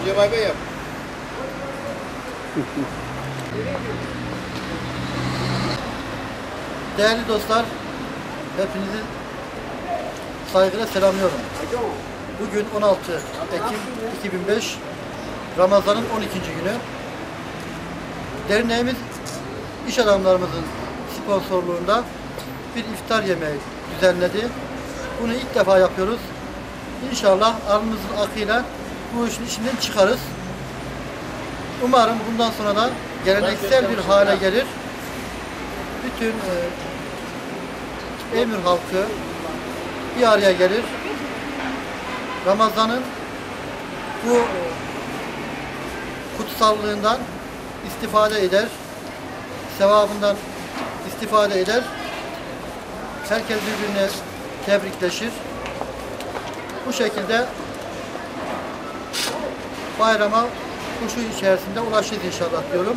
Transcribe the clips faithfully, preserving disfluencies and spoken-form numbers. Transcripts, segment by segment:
Cemal Bey yap. Değerli dostlar, hepinizi saygıyla selamlıyorum. Bugün on altı Ekim iki bin beş, Ramazan'ın on ikinci günü. Derneğimiz iş adamlarımızın sponsorluğunda bir iftar yemeği düzenledi. Bunu ilk defa yapıyoruz. İnşallah alnımızın akıyla bu işin içinden çıkarız. Umarım bundan sonra da geleneksel bir hale gelir. Bütün e, Emir halkı bir araya gelir. Ramazan'ın bu kutsallığından istifade eder. Sevabından istifade eder. Herkes birbirine tebrikleşir. Bu şekilde bayrama huşu içerisinde ulaşırız inşallah diyorum.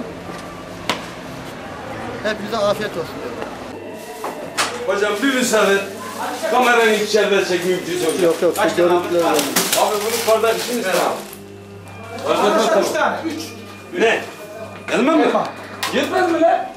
Hepinize afiyet olsun diyorum. Hocam bir müsaade. Kameranın içeride çekeyim mümkünse hocam. Yok yok. Kaç tane aldın? Abi bunun bardak işini sen al. Bardaklar üç tane. Üç. Ne? Gelmem mi? Yetmez mi lan?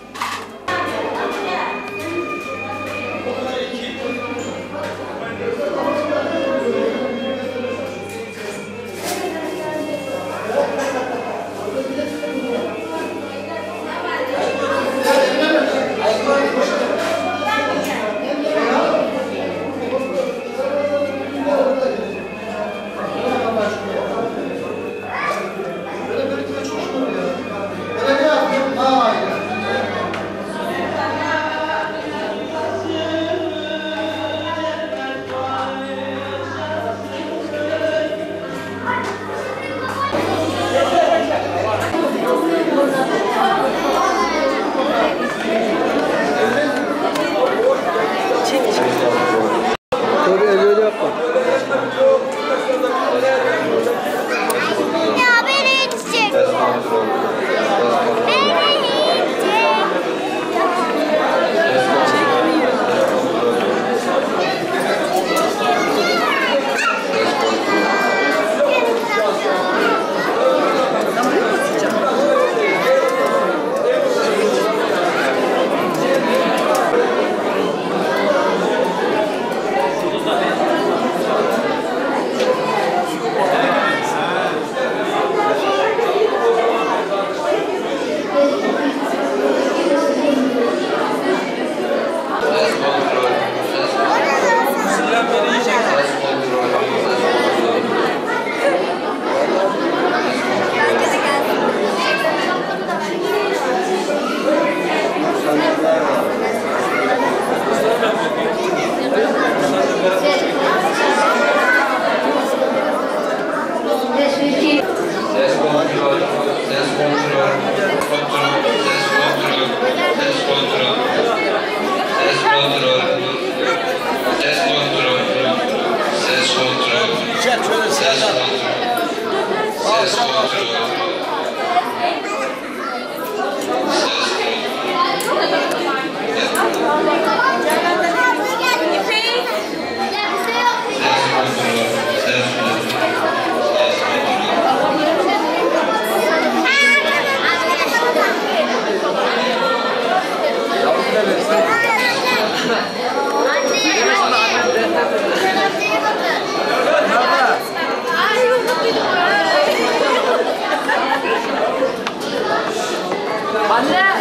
Anne!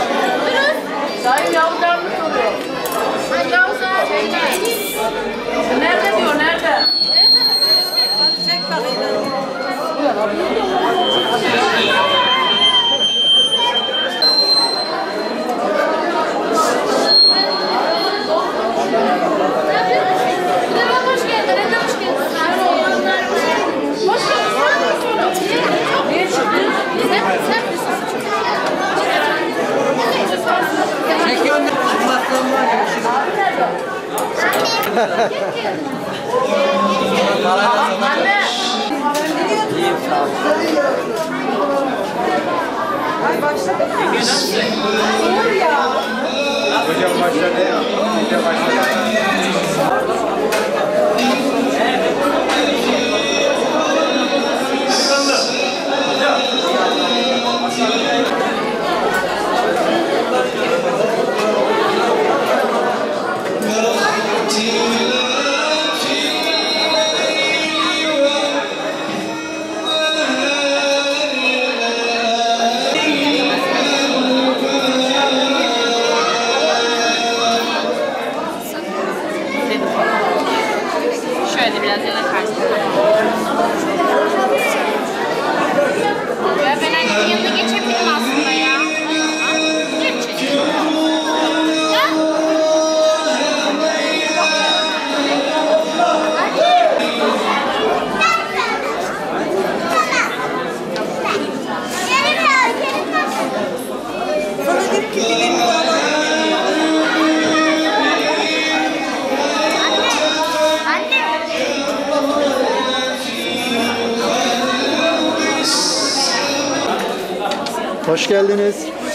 Dayım yavrudan mı soruyor? Nerede diyor, nerede? Çek bakayım. Anne! İyiyim sağ ol. Ay başladı mı? Olur ya. Hocam başladı ya. Hocam başladı. Başkanlar. Şöyle biraz yana karşı. Ya ben annemin yanına geçebilirim aslında ya. Geç. Ya. Sana dedim ki benim Hoş geldiniz.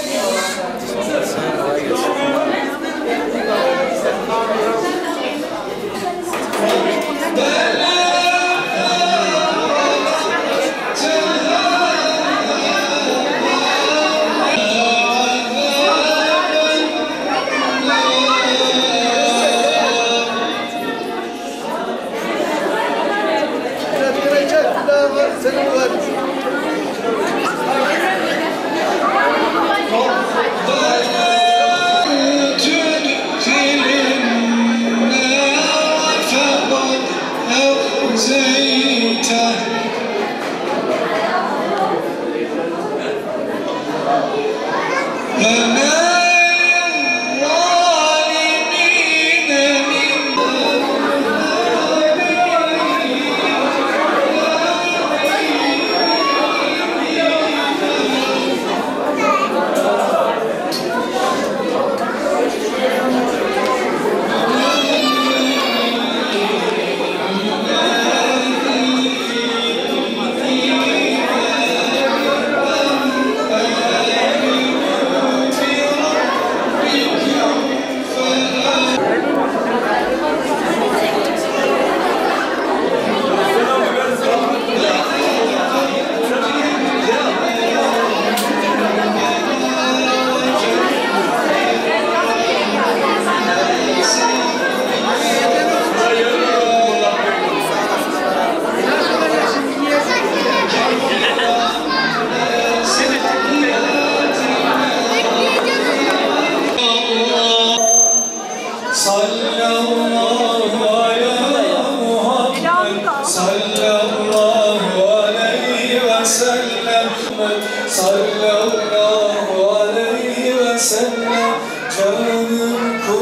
Sallallahu aleyhi ve sellem, canım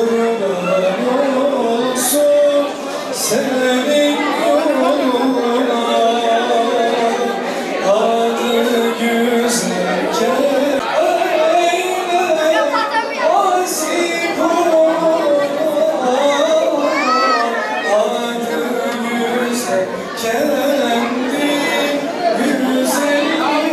kurban olsun senin yoluna. Adı güzel Kâbe'yle azik olana. Adı güzel kendi güzel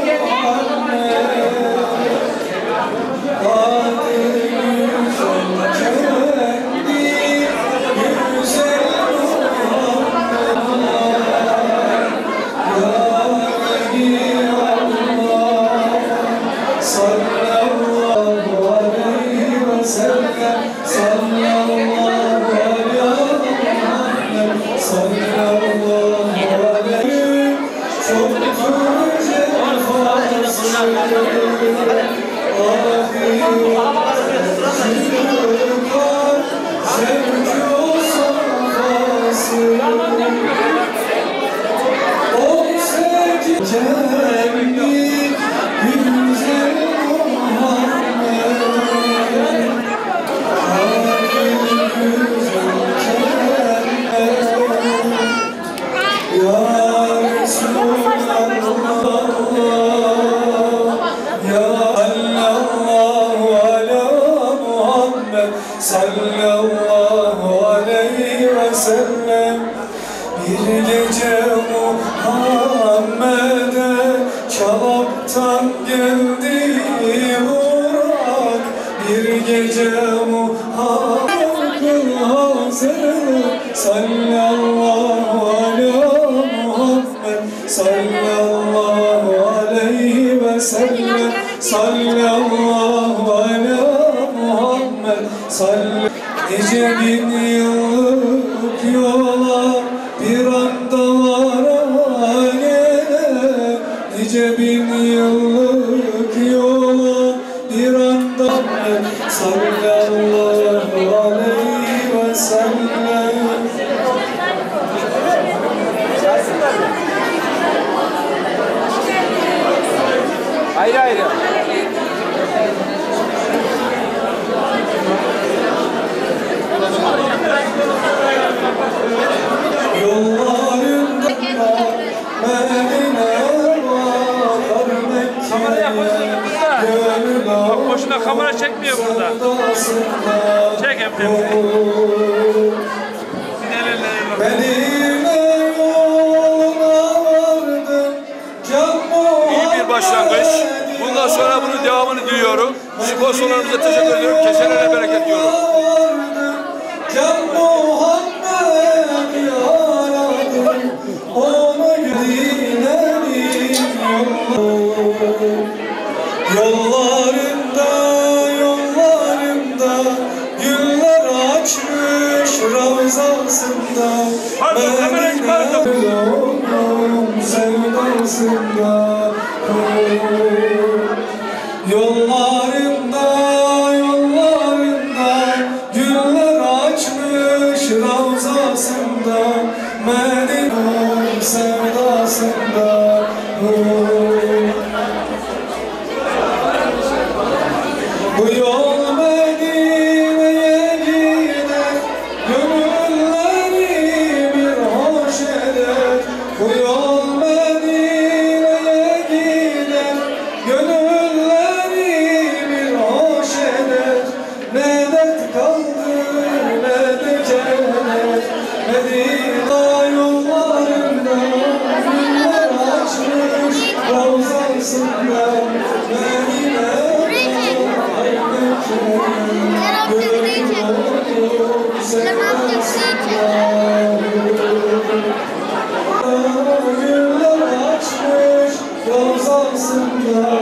sallallahu aleyhi ve sellem. Bir gece Muhammed'e çalaptan geldi Burak. Bir gece Muhammed'e sallallahu aleyhi Muhammed sallallahu aleyhi ve sellem. Sallallahu aleyhi Muhammed sallallahu. Nice bin yıllık yola bir anda varane, nice bin yıllık yola bir anda sallallahu aleyhi ve sellem. etmiyor burada. Çek Emre. İyi bir başlangıç. Bundan sonra bunun devamını diliyorum. Sponsorlarımıza teşekkür ediyorum. Kesenlere bereket diyorum. Yollarında, yollarında güller açmış ravzasında. Pardon, kamerayı pardon. Yolum sevdasında. Yollarında, yollarında güller açmış ravzasında. Medine'm sevdasında. Bu yol Medine'ye gider, gönülleri bir hoş eder. Bu yol Medine'ye gider, gönülleri bir hoş eder. Ne dert kaldı ne de keder, Medine yollarında güller açmış ravzasında. Medine güller açmış ravzasında.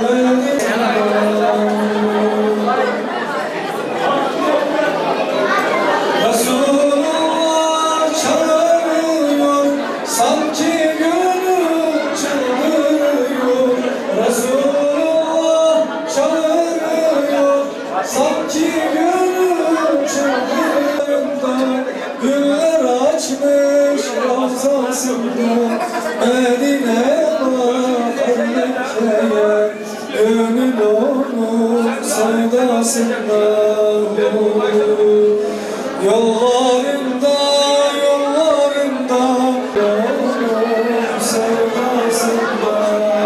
Resulullah çağırıyor, sanki gönül çıldırıyor. Resulullah çağırıyor, sanki gönül çıldırıyor. Güller açmış ravzasında, Medine bakır Mekke'ye, gönül onun sevdasında. Yollarında, yollarında onun sevdasında.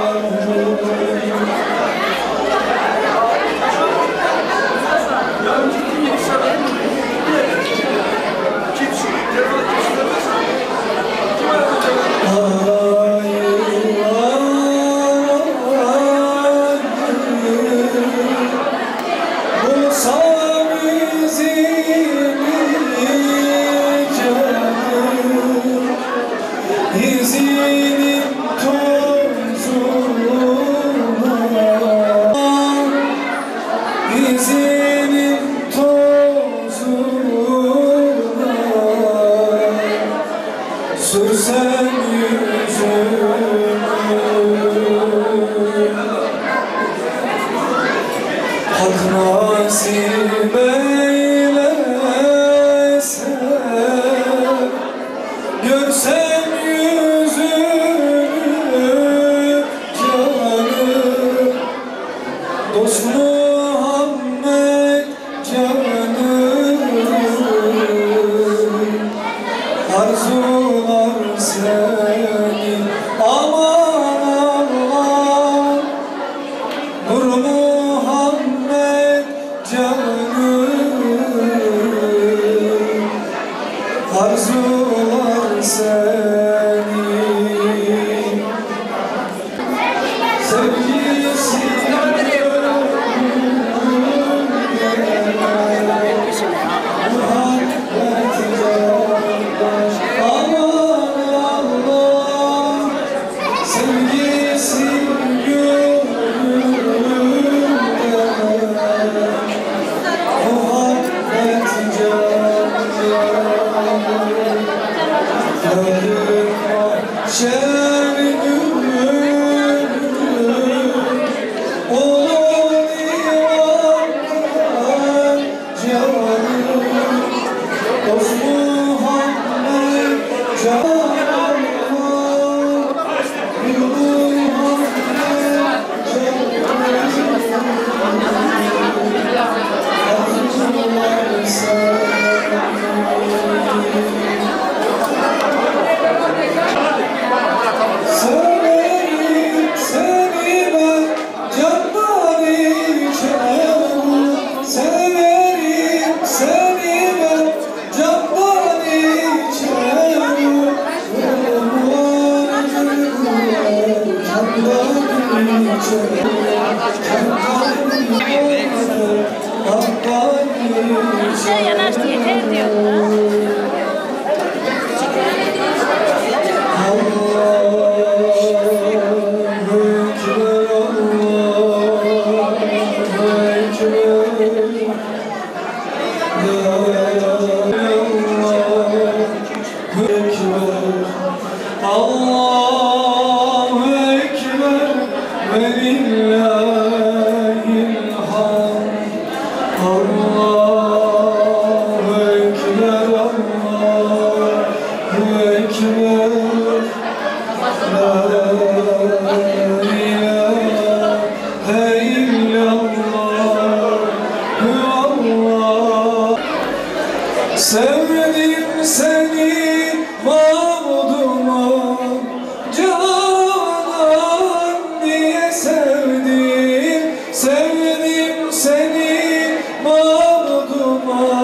İzinin tozuna, izinin tozuna sürsem yüzümü, hak nasip eylese, görsem dost Muhammed canım, arzular seni aman Allah. Nur Muhammed canım, arzular seni. Sevgisi seni, seni ben candan içerim. Şey yanaştı yeter diyor. Sevdim seni mağduma canan diye sevdim. Sevdim seni mağduma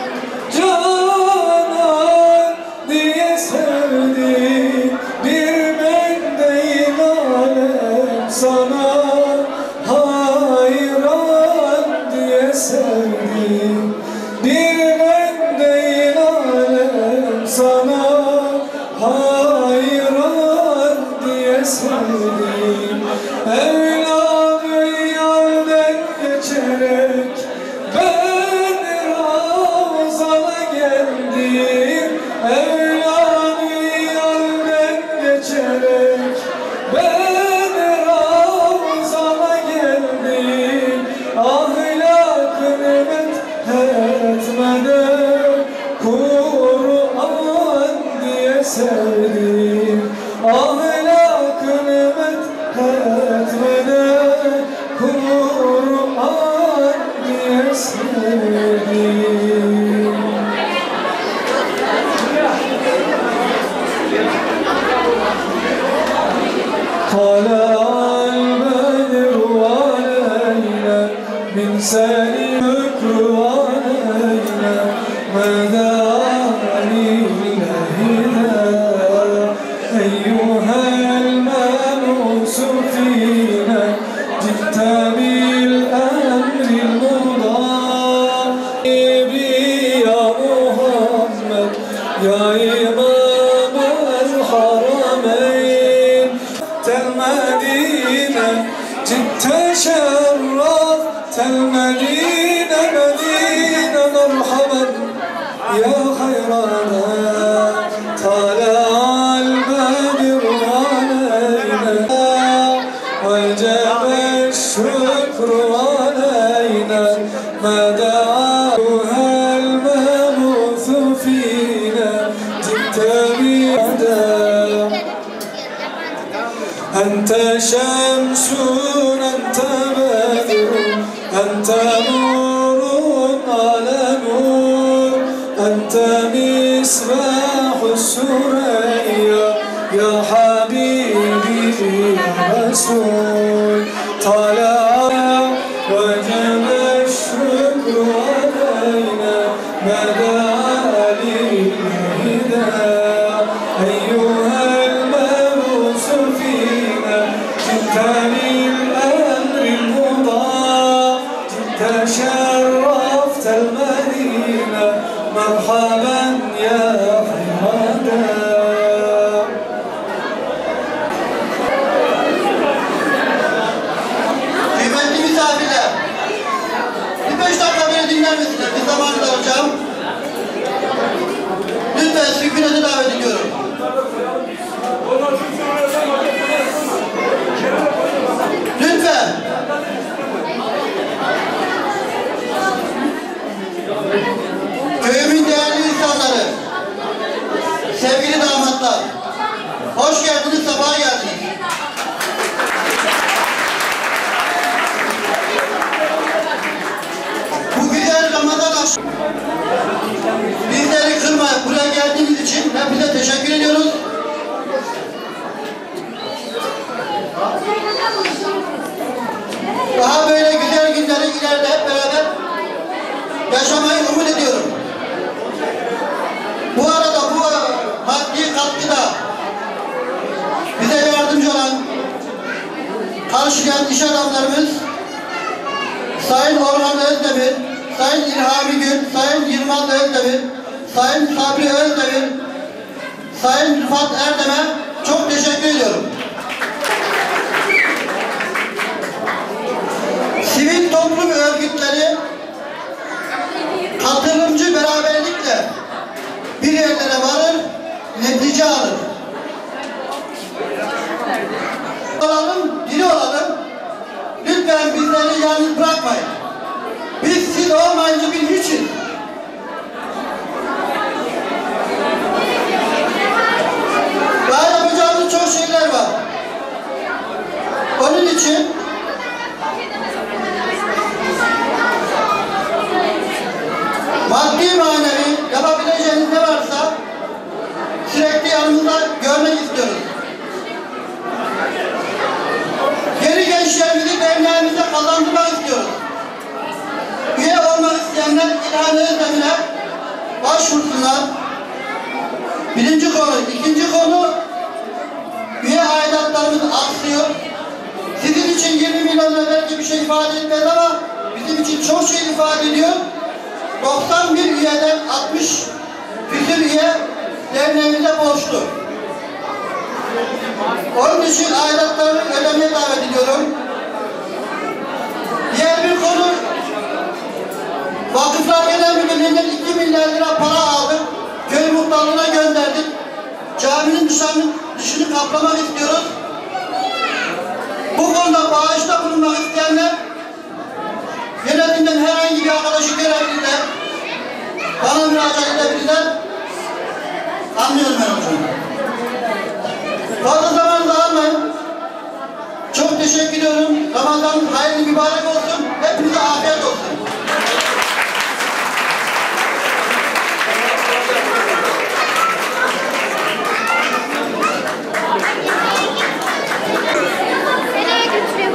canan diye sevdim. Bir ben değil alem sana hayran diye sevdim. Bir sana hayran diye sevdim. Evladı yerden geçerek ben Ravzan'a geldim. Evladı yerden geçerek ben Ravzan'a geldim. Ahlakını methetmeden Kur'an diye sevdim. Ahlakını methetmeden Kur'an diye sevdim. Tala'al bedru aleyna min seni mükru aleyna medani lehina eyyuha el-meb'us fina citta bil-emril mudabi ya Muhammed ya İmam el-Harameyn tel-Medine citta şerraf tel-Medine Medine merhaben ya hayrana tala'al bedru aleyna vecebe şükru aleyna medâ'uhel meb'usu fîne citte bi'ada ente şemsun ente bedrun ente nurun ale nur أنت مصباح السريا يا حبيبي يا رسول طلع وجب الشكر علينا بدا للهدى أيها المبعوث فينا جئت للأمر المضاع جئت شرفت المدينة مرحبا يا حمادا. Kıymetli misafirler, bir beş dakika beni dinler misiniz? Bir zamanı da alacağım. Lütfen sükunete davet ediyorum. Lütfen. Köyümün değerli insanları, sevgili damatlar, hoş geldiniz, sabaha geldiniz. Bu güzel Ramazan akşamı bizleri kırmayıp buraya geldiğiniz için hepinize teşekkür ediyoruz. Daha böyle güzel günleri ileride hep beraber yaşamayı umut ediyorum. Bu arada bu maddi katkıda bize yardımcı olan çalışan iş adamlarımız Sayın Orhan Özdemir, Sayın İlhami Gül, Sayın Yılmaz Özdemir, Sayın Sabri Özdemir, Sayın Rıfat Erdem'e çok teşekkür ediyorum. Sivil toplum örgütleri katılımcı beraberlikle bir yerlere varır, netice alır. Olalım, diri olalım. Lütfen bizleri yalnız bırakmayın. Biz siz olmayınca biz hiçiz. Daha yapacağımız çok şeyler var. Onun için maddi manevi yapabileceğiniz ne varsa sürekli yanımızda görmek istiyoruz. Geri gençlerimizi derneğimize kazandırmak istiyoruz. Üye olmak isteyenler İlhan Özdemir'e başvursunlar. Birinci konu. İkinci konu, üye aidatlarımız aksıyor. Sizin için yirmi milyon lira belki bir şey ifade etmez ama bizim için çok şey ifade ediyor. doksan bir üyeden altmış küsur üye derneğimize borçlu. Onun için aidatlarını ödemeye davet ediyorum. Diğer bir konu, Vakıflar Genel Müdürlüğü'nden iki milyar lira para aldık. Köy muhtarlığına gönderdik. Caminin dışını, dışını kaplamak istiyoruz. Bu konuda bağışta bulunmak isteyenler yönetimden herhangi bir arkadaşı görebilirler. Bana müracaat edebilirler. Anlıyorum ben hocam. Fazla zamanınızı almayın. Çok teşekkür ediyorum. Ramazan hayırlı mübarek olsun. Hepinize afiyet olsun. Nereye götürüyor?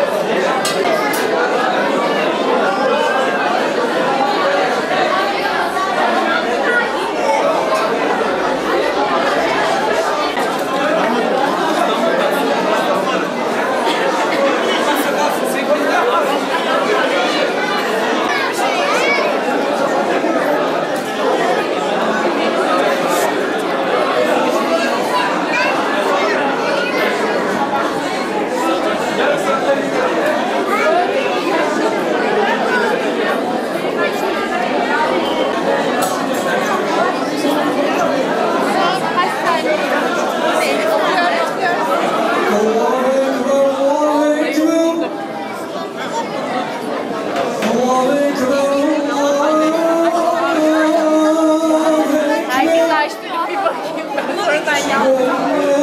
Herkes açtı bir bakayım ben oradan yaptım.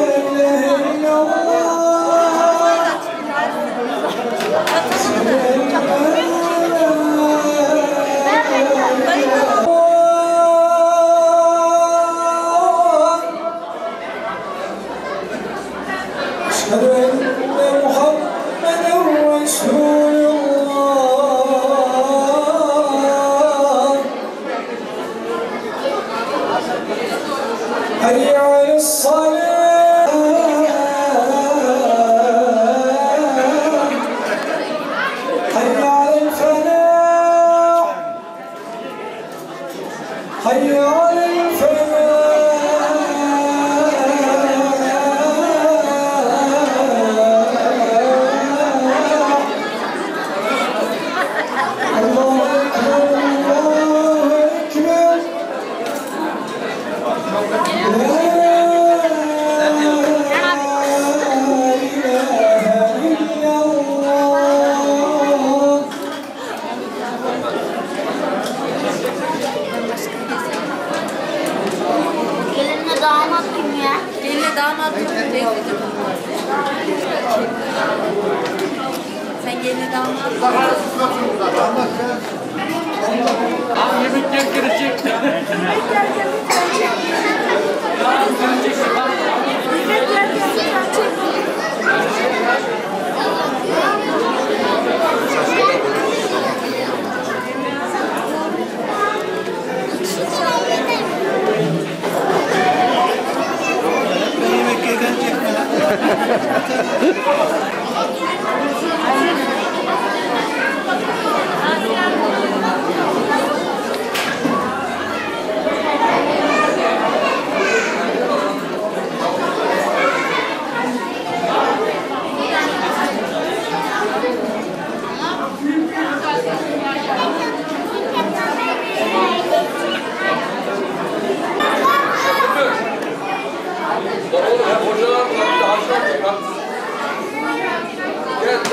أشهد أن محمدا رسول الله حي على الصلاة حي على الفلاح حي على Gelinle damat kim ya? Gelinle damat kim? Sen gelinle damat. Yemek yer gelecek. Yemek yerken çekme.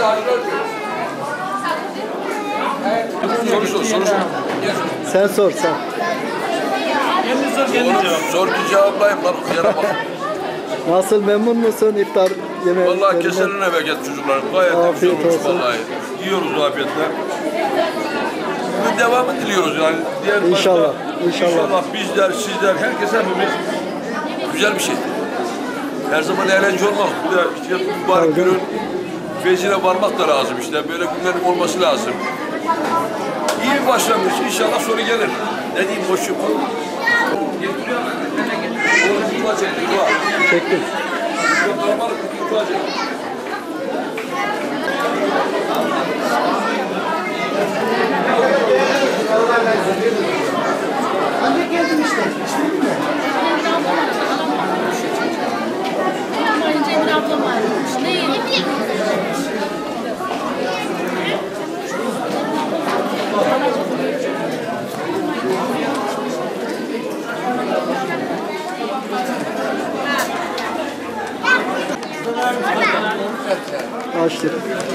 Soru sor, soru sor. Sen sor sen. Sor ki cevaplayayım lan, yara bak. Nasıl, memnun musun iftar yemeği? Vallahi keseline bereket çocuklar. Gayet de güzel Afiyet olmuş olsun. vallahi. Yiyoruz afiyetle. Bunun devamı diliyoruz yani. Diğer İnşallah, başta, inşallah. İnşallah bizler, sizler, herkes hepimiz güzel bir şey. Her zaman eğlence olmaz. Bir de işte bu mübarek günün feyzine varmak da lazım işte. Böyle günlerin olması lazım. İyi bir başlangıç. İnşallah sonu gelir. Ne diyeyim, hoşçum. Çektim. Anne geldim işte. İçmedin mi? Ama önce Emine ablam ayrılmış. Ne yedin? Açtık.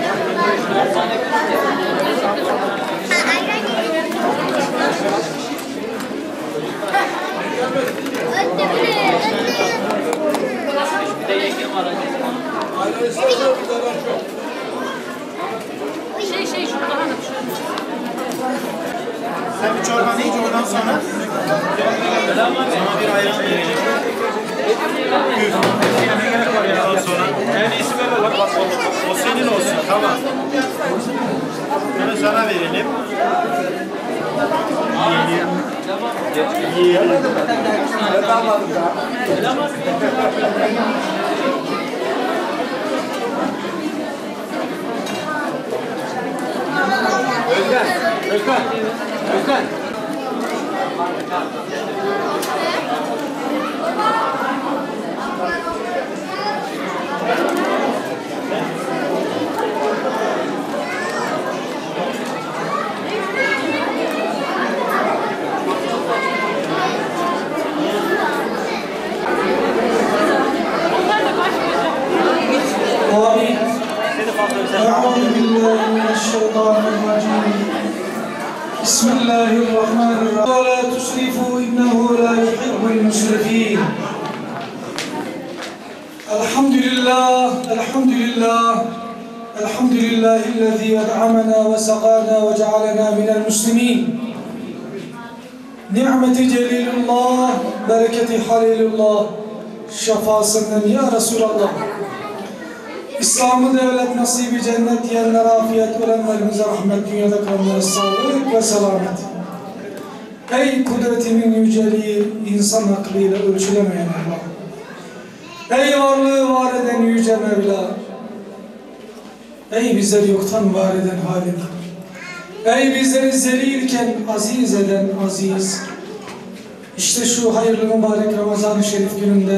Şey şey şurada hanım. Sen bir çorbanı iç, oradan sonra sana bir ayran verelim. Ondan sonra en iyisi böyle lan, bak o, o senin olsun, tamam. Bunu sana verelim. Yiyelim. Yiyelim. Ben almadım daha. Özkan, Özkan, Özkan. آمين. أعوذ بالله من الشيطان الرجيم. بسم الله الرحمن الرحيم. ولا تسرفوا إنه لا يحب المسرفين. الحمد لله الحمد لله الحمد لله الذي أطعمنا وسقانا وجعلنا من المسلمين. نعمة جليل الله بركة حليل الله şefasından ya Resulallah. İslam'ı devlet nasibi cennet diyenlere afiyet, ölenlerimize rahmet, dünyada kalanlara sağlık ve selamet. Ey kudretimin yüceliği, insan aklıyla ölçülemeyen Allah. Ey varlığı var eden yüce Mevla. Ey bizleri yoktan var eden Halik. Ey bizleri zelilken aziz eden aziz. İşte şu hayırlı mübarek Ramazan-ı Şerif gününde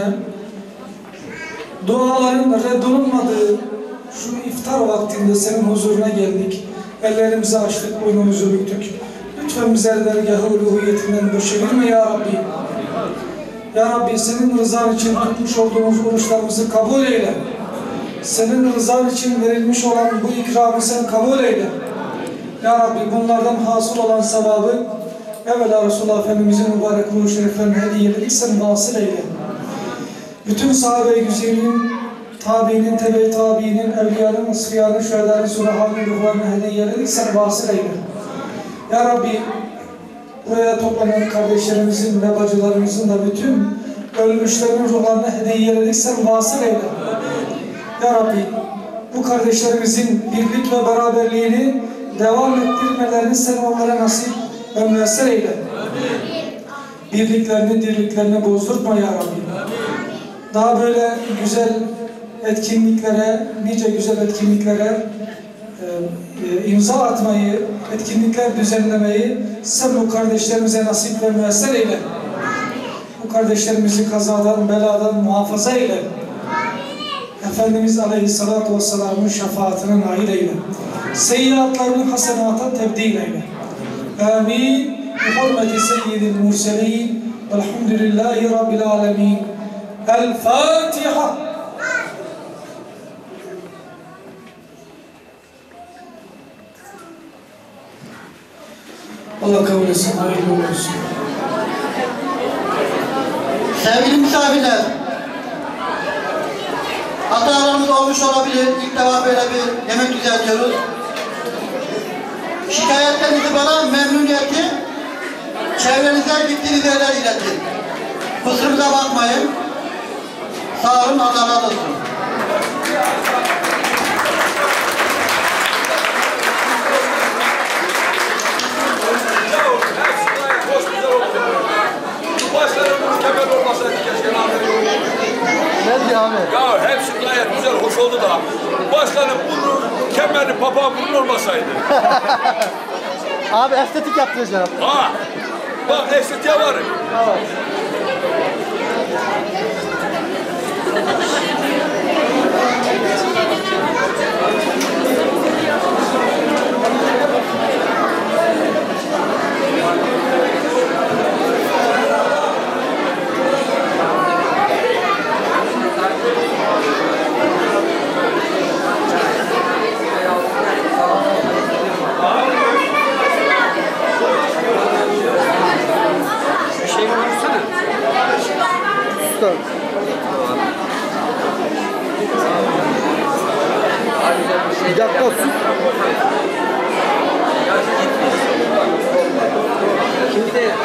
duaların reddolunmadığı şu iftar vaktinde senin huzuruna geldik. Ellerimizi açtık, boynumuzu büktük. Lütfen bizleri dergâh-ı uluhiyetinden boşevirme ya Rabbi. Ya Rabbi senin rızan için tutmuş olduğumuz oruçlarımızı kabul eyle. Senin rızan için verilmiş olan bu ikramı sen kabul eyle. Ya Rabbi bunlardan hasıl olan sevabı evvela Resulullah Efendimizin mübarek ruhu şeriflerine hediyelik sen vasıl eyle. Bütün sahabe-i güzelinin, tabiinin, tebe-i tabiinin, evliyanın, ısfiyanın, şühedanın, surahanın ruhlarına hediyelik sen vasıl eyle. Ya Rabbi buraya toplanan kardeşlerimizin ve bacılarımızın da bütün ölmüşlerin ruhlarına hediyelik sen vasıl eyle. Ya Rabbi bu kardeşlerimizin birlik ve beraberliğini devam ettirmelerini sen onlara nasip ve müyesser eyle. Birliklerini, dirliklerini bozdurtma ya Rabbi. Daha böyle güzel etkinliklere, nice güzel etkinliklere e, e, imza atmayı, etkinlikler düzenlemeyi sen bu kardeşlerimize nasip ve müyesser eyle. Bu kardeşlerimizi kazadan, beladan muhafaza eyle. Efendimiz Aleyhisselatü Vesselam'ın şefaatine nail eyle. Seyyiatlarını hasenata tebdil eyle. Amin. Bi hurmeti seyyidil murselin. Velhamdülillahi Rabbil alemin. El Fatiha. Allah kabul etsin, hayırlı olsun. Sevgili misafirler, hatalarımız olmuş olabilir. İlk defa böyle bir yemek düzenliyoruz. Şikayetlerinizi bana memnuniyeti çevrenize gittiğiniz yerler iletin. Kusurumuza bakmayın. Sağ olun, Allah razı olsun. Başlarım mükemmel olmasaydı keşke abi. Ne diyor abi? Ya hepsi gayet güzel, hoş oldu da. Başkanım bunun kemerli papağan bunun olmasaydı. Abi estetik yaptıracağım. Ha, bak estetiğe varım. Bir dakika su. Şimdi de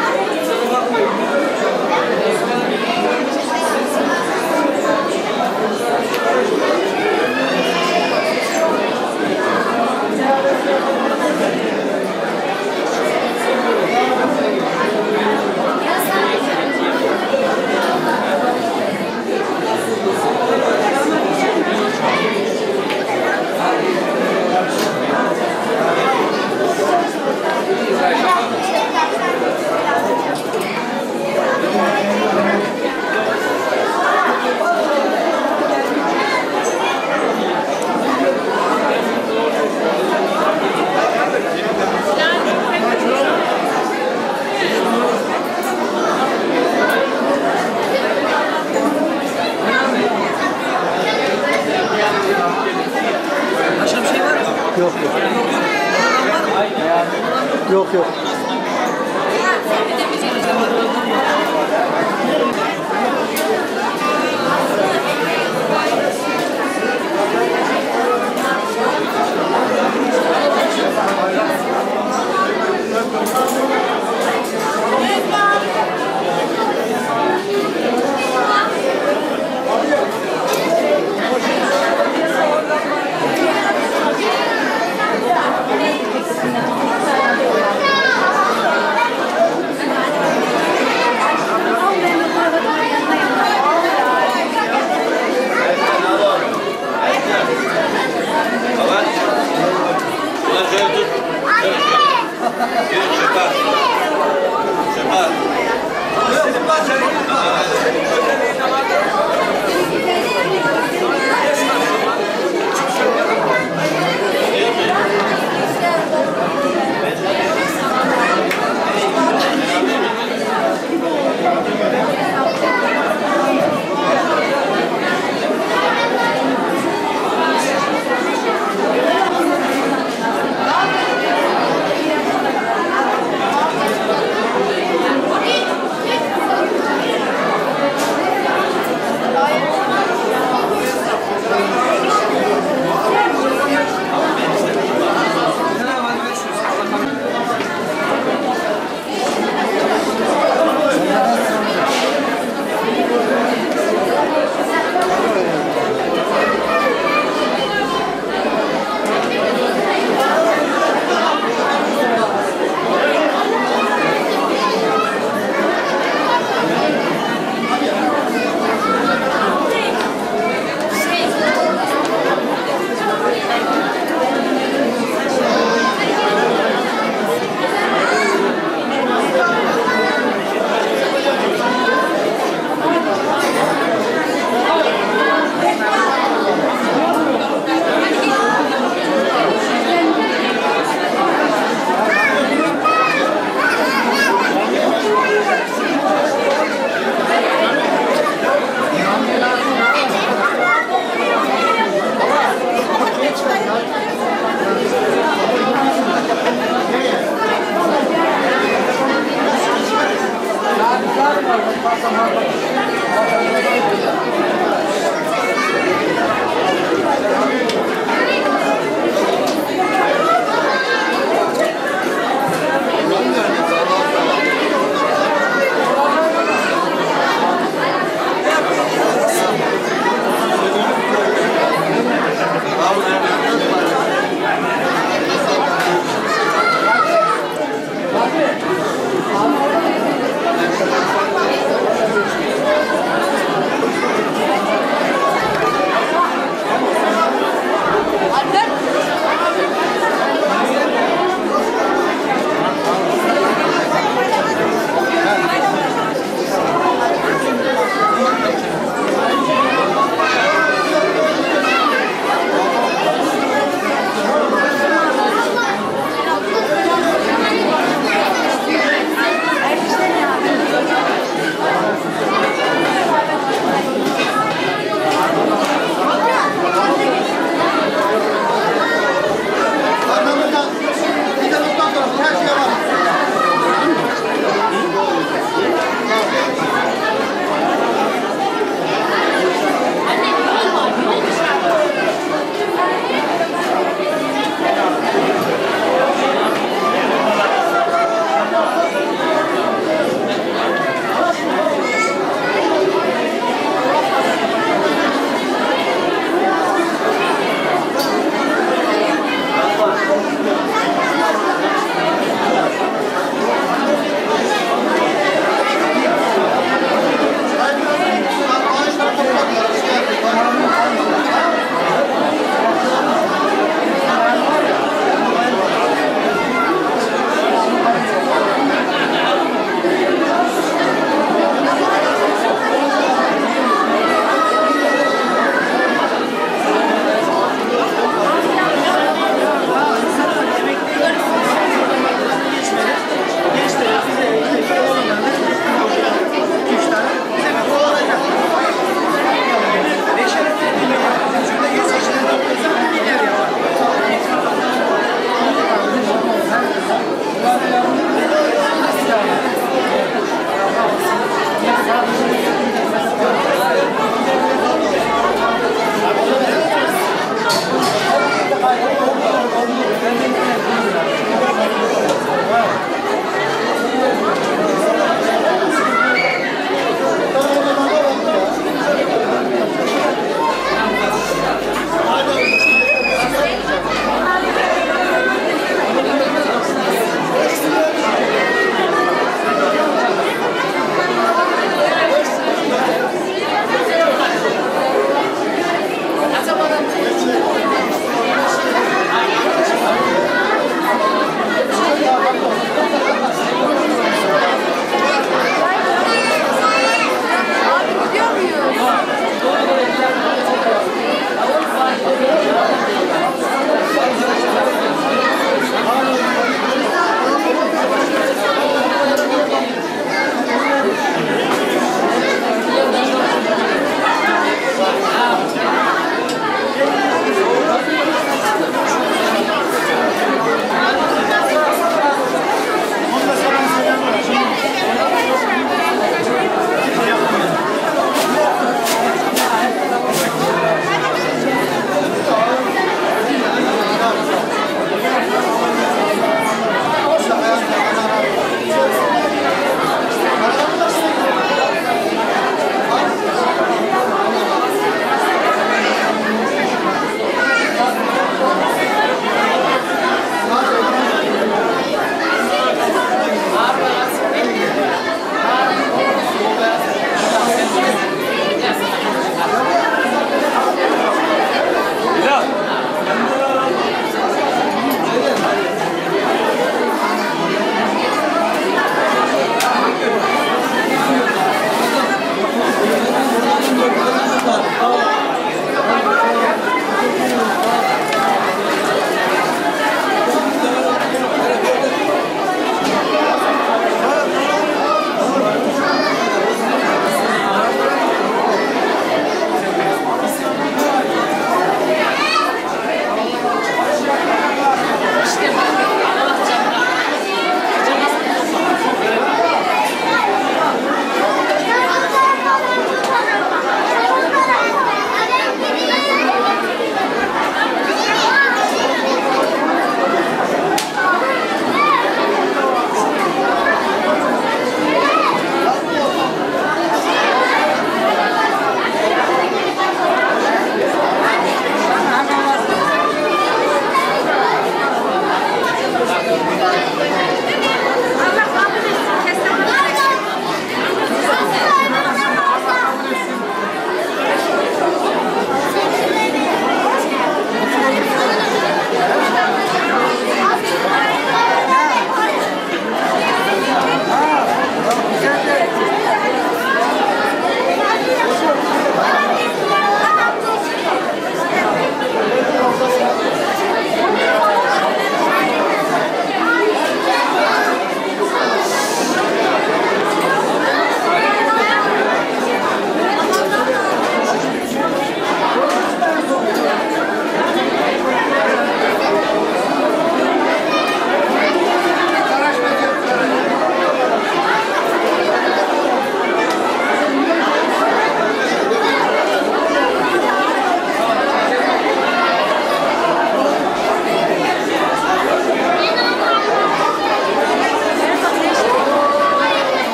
başka bir şey var mı? Yok yok. Yok yok.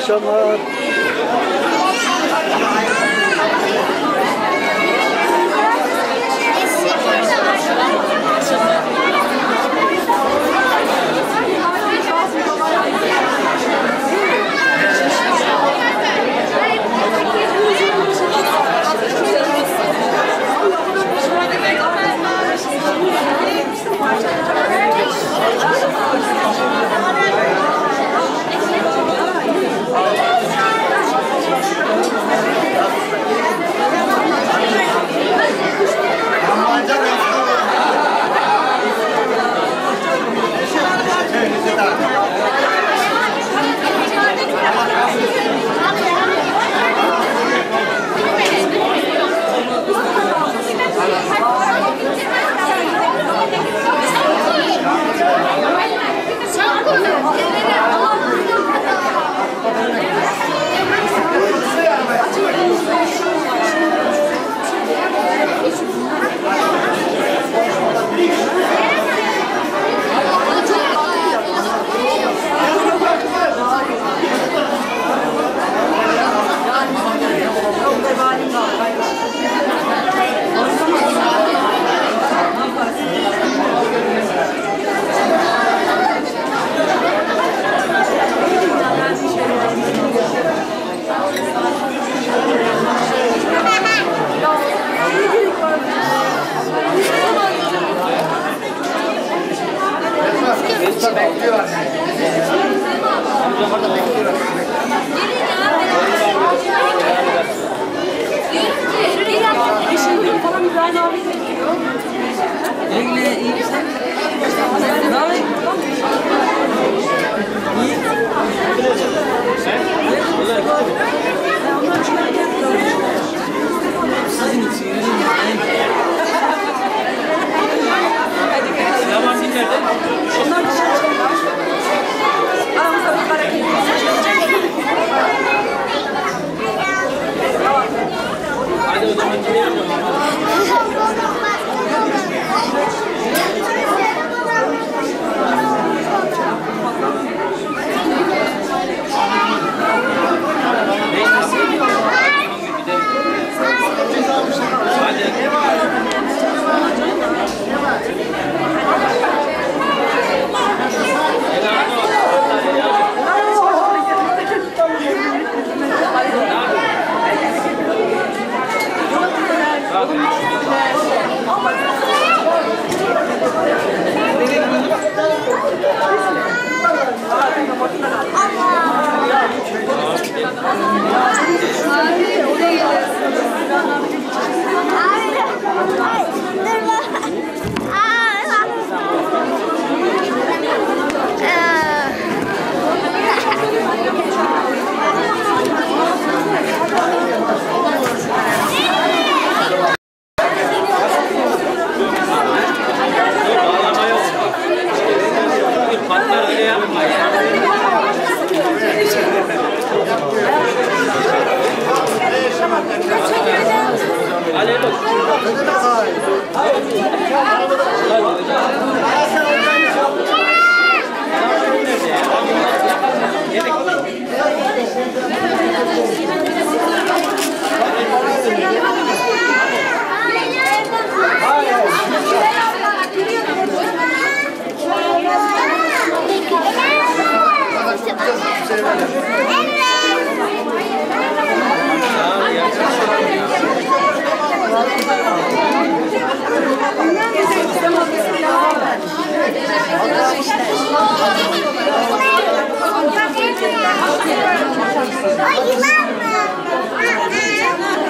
akşamlar.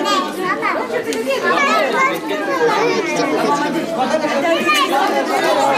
Ay,